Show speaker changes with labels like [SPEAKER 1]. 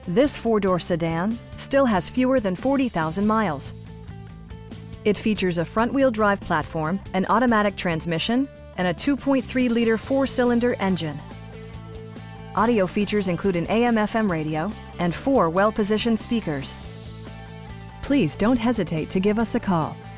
[SPEAKER 1] This four-door sedan still has fewer than 40,000 miles. It features a front-wheel drive platform, an automatic transmission, and a 2.3-liter four-cylinder engine. Audio features include an AM/FM radio and 4 well-positioned speakers. Please don't hesitate to give us a call.